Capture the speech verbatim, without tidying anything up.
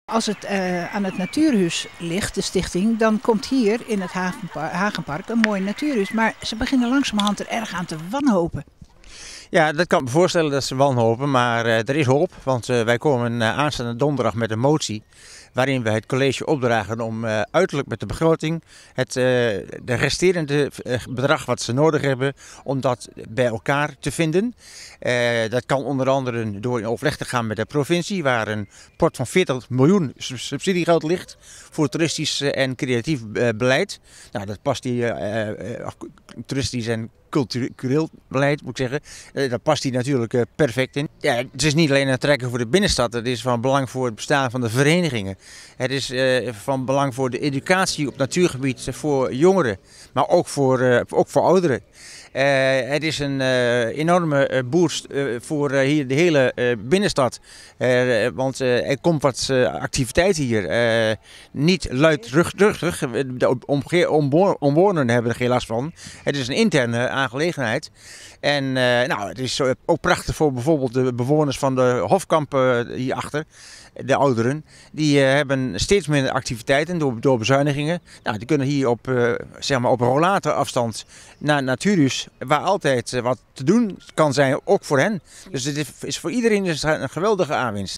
Als het uh, aan het natuurhuis ligt, de stichting, dan komt hier in het Hagenpark, Hagenpark een mooi natuurhuis. Maar ze beginnen langzamerhand er erg aan te wanhopen. Ja, dat kan ik me voorstellen dat ze wanhopen, maar uh, er is hoop. Want uh, wij komen uh, aanstaande donderdag met een motie waarin we het college opdragen om uh, uiterlijk met de begroting het uh, de resterende uh, bedrag wat ze nodig hebben, om dat bij elkaar te vinden. Uh, dat kan onder andere door in overleg te gaan met de provincie, waar een pot van veertig miljoen subsidiegeld ligt voor toeristisch en creatief uh, beleid. Nou, dat past die uh, uh, toeristisch en cultureel beleid, moet ik zeggen. Uh, daar past hij natuurlijk uh, perfect in. Ja, het is niet alleen een trekker voor de binnenstad, het is van belang voor het bestaan van de verenigingen. Het is uh, van belang voor de educatie op natuurgebied voor jongeren, maar ook voor, uh, ook voor ouderen. Uh, het is een uh, enorme uh, boost uh, voor uh, hier de hele uh, binnenstad, uh, want uh, er komt wat uh, activiteit hier. Uh, niet luidruchtig, de omwonenden hebben er geen last van. Het is een interne aangelegenheid. En uh, nou, het is ook prachtig voor bijvoorbeeld de bewoners van de Hofkampen hierachter. De ouderen, die uh, hebben steeds minder activiteiten door, door bezuinigingen. Nou, die kunnen hier op, uh, zeg maar op rollatorafstand naar Natuurhuis, waar altijd uh, wat te doen kan zijn, ook voor hen. Dus dit is voor iedereen is een geweldige aanwinst.